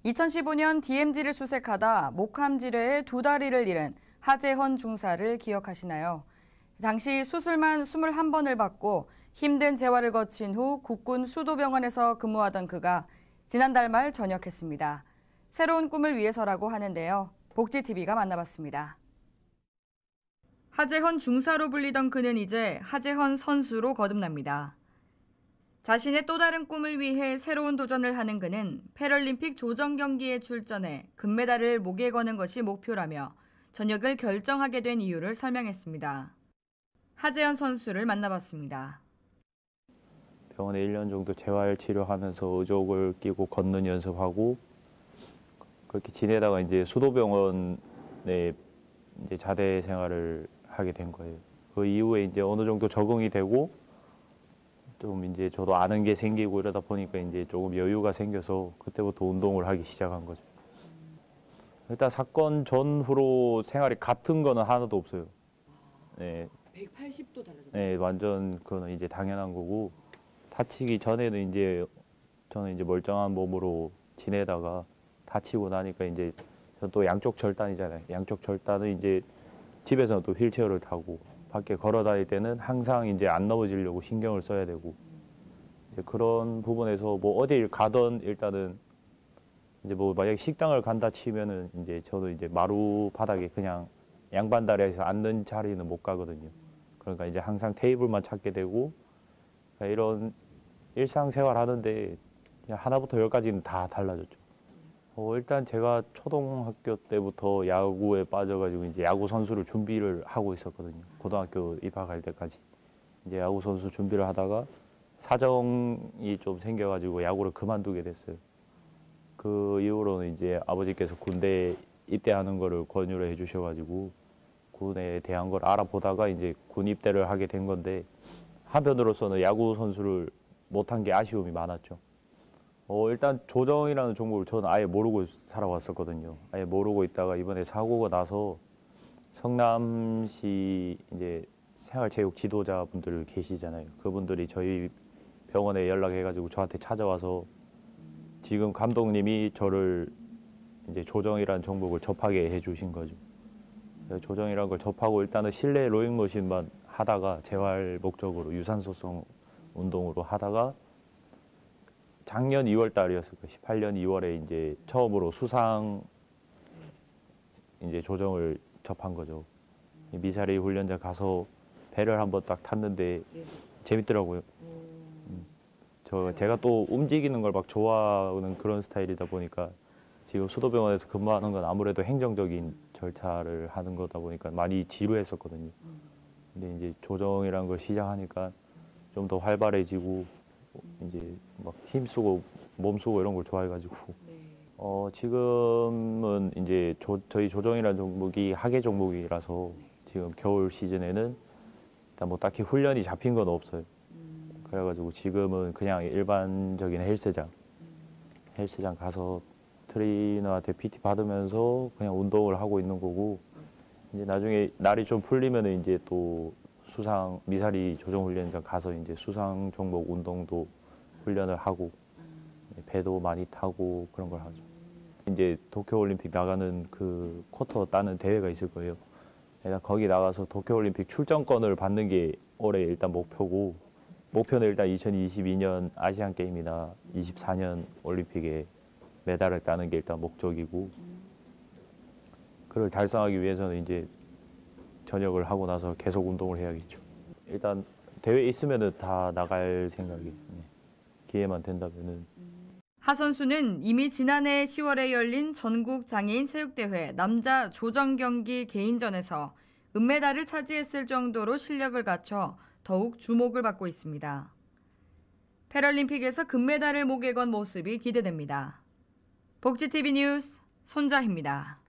2015년 DMZ를 수색하다 목함지뢰에 2다리를 잃은 하재헌 중사를 기억하시나요? 당시 수술만 21번을 받고 힘든 재활을 거친 후 국군 수도병원에서 근무하던 그가 지난달 말 전역했습니다. 새로운 꿈을 위해서라고 하는데요. 복지TV가 만나봤습니다. 하재헌 중사로 불리던 그는 이제 하재헌 선수로 거듭납니다. 자신의 또 다른 꿈을 위해 새로운 도전을 하는 그는 패럴림픽 조정 경기에 출전해 금메달을 목에 거는 것이 목표라며 전역을 결정하게 된 이유를 설명했습니다. 하재헌 선수를 만나봤습니다. 병원에 1년 정도 재활 치료하면서 의족을 끼고 걷는 연습하고 그렇게 지내다가 이제 수도병원에 이제 자대 생활을 하게 된 거예요. 그 이후에 이제 어느 정도 적응이 되고 좀 이제 저도 아는 게 생기고 이러다 보니까 이제 조금 여유가 생겨서 그때부터 운동을 하기 시작한 거죠. 일단 사건 전후로 생활이 같은 거는 하나도 없어요. 네. 180도 달라졌어요. 네, 완전 그거는 이제 당연한 거고 다치기 전에는 이제 저는 이제 멀쩡한 몸으로 지내다가 다치고 나니까 이제 저는 또 양쪽 절단이잖아요. 양쪽 절단은 이제 집에서는 또 휠체어를 타고 밖에 걸어 다닐 때는 항상 이제 안 넘어지려고 신경을 써야 되고 이제 그런 부분에서 뭐 어딜 가던 일단은 이제 뭐 만약에 식당을 간다 치면은 이제 저도 이제 마루 바닥에 그냥 양반다리에서 앉는 자리는 못 가거든요. 그러니까 이제 항상 테이블만 찾게 되고 그러니까 이런 일상생활 하는데 그냥 하나부터 열까지는 다 달라졌죠. 일단 제가 초등학교 때부터 야구에 빠져가지고 이제 야구 선수를 준비를 하고 있었거든요. 고등학교 입학할 때까지. 이제 야구 선수 준비를 하다가 사정이 좀 생겨가지고 야구를 그만두게 됐어요. 그 이후로는 이제 아버지께서 군대에 입대하는 거를 권유를 해주셔가지고 군에 대한 걸 알아보다가 이제 군 입대를 하게 된 건데 한편으로서는 야구 선수를 못한 게 아쉬움이 많았죠. 일단 조정이라는 종목을 저는 아예 모르고 살아왔었거든요. 아예 모르고 있다가 이번에 사고가 나서 성남시 이제 생활체육 지도자분들 계시잖아요. 그분들이 저희 병원에 연락해가지고 저한테 찾아와서 지금 감독님이 저를 이제 조정이라는 종목을 접하게 해주신 거죠. 조정이라는 걸 접하고 일단은 실내 로잉머신만 하다가 재활 목적으로 유산소성 운동으로 하다가 작년 2월 달이었을 거예요. 18년 2월에 이제 처음으로 수상 이제 조정을 접한 거죠. 미사리 훈련장 가서 배를 한번 딱 탔는데 재밌더라고요. 제가 또 움직이는 걸 막 좋아하는 그런 스타일이다 보니까 지금 수도병원에서 근무하는 건 아무래도 행정적인 절차를 하는 거다 보니까 많이 지루했었거든요. 근데 이제 조정이라는 걸 시작하니까 좀 더 활발해지고 이제 막 힘쓰고 몸쓰고 이런 걸 좋아해가지고 지금은 이제 저희 조정이라는 종목이 하계 종목이라서 지금 겨울 시즌에는 일단 뭐 딱히 훈련이 잡힌 건 없어요. 그래가지고 지금은 그냥 일반적인 헬스장 가서 트레이너한테 PT 받으면서 그냥 운동을 하고 있는 거고 이제 나중에 날이 좀 풀리면은 이제 또 수상 미사리 조정 훈련장 가서 이제 수상 종목 운동도 훈련을 하고 배도 많이 타고 그런 걸 하죠. 이제 도쿄올림픽 나가는 그 쿼터 따는 대회가 있을 거예요. 일단 거기 나가서 도쿄올림픽 출전권을 받는 게 올해 일단 목표고 목표는 일단 2022년 아시안 게임이나 24년 올림픽에 메달을 따는 게 일단 목적이고 그걸 달성하기 위해서는 이제 전역을 하고 나서 계속 운동을 해야겠죠. 일단 대회 있으면은 다 나갈 생각이 기회만 된다면은. 하 선수는 이미 지난해 10월에 열린 전국 장애인 체육대회 남자 조정 경기 개인전에서 은메달을 차지했을 정도로 실력을 갖춰 더욱 주목을 받고 있습니다. 패럴림픽에서 금메달을 목에 건 모습이 기대됩니다. 복지TV 뉴스 손자희입니다.